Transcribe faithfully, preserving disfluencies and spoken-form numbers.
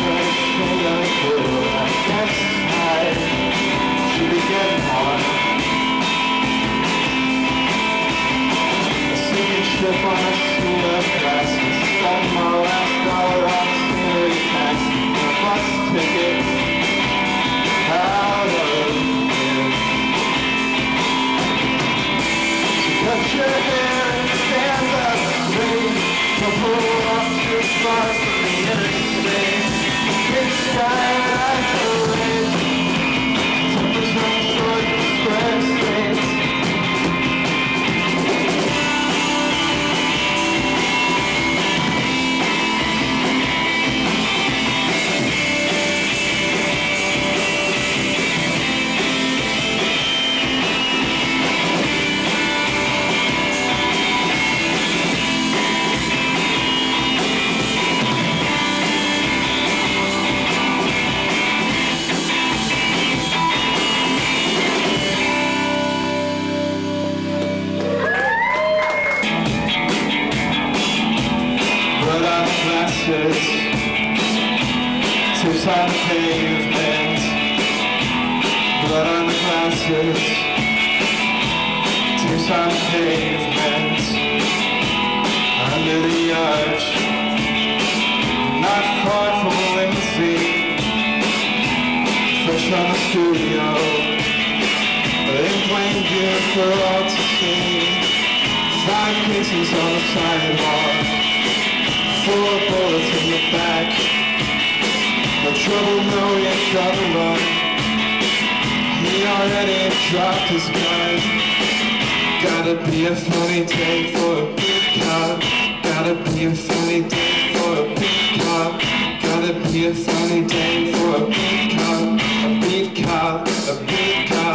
Two-sided pavement, blood on the glasses. Two-sided pavement, under the arch, not far from a limousine, fresh on the studio, in plain view for all to see. Five cases on the sidewalk, four bullets in the back. No trouble, no, yet try to run. He already dropped his gun. Gotta be a funny day for a big cop. Gotta be a funny day for a big cop. Gotta be a funny day for a big cop. A big cop, a big cop.